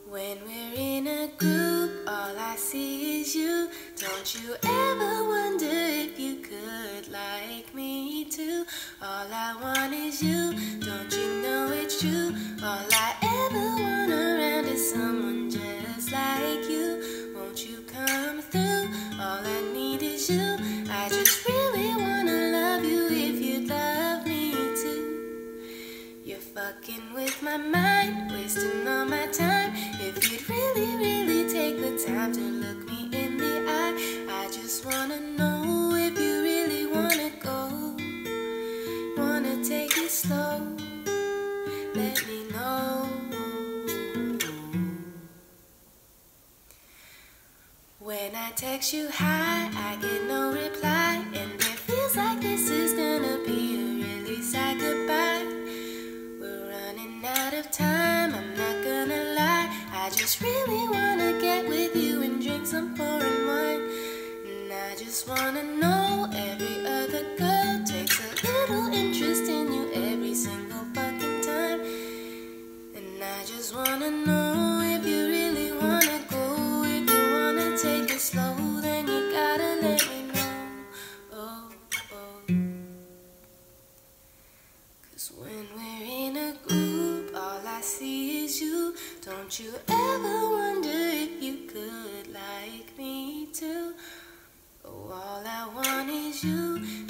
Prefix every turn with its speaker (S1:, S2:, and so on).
S1: When we're in a group, all I see is you. Don't you ever wonder if you could like me too? All I want is you, don't you know it's true? All I ever want around is someone just like you. Won't you come through? All I need is you. I just really wanna love you if you'd love me too. You're fucking with my mind, wasting all my time. If you'd really, really take the time to look me in the eye, I just wanna know if you really wanna go. Wanna take it slow, let me know. When I text you hi, I get no reply, and it feels like this is gonna be a really sad goodbye. We're running out of time, I'm not gonna lie. I just really wanna get with you and drink some foreign wine. And I just wanna know every other girl takes a little interest in you every single fucking time. And I just wanna know if you really wanna go. If you wanna take it slow, then you gotta let me know. Oh, oh. 'Cause when we're in a group, all I see is you. Don't you ever wonder if you could like me too? Oh, all I want is you,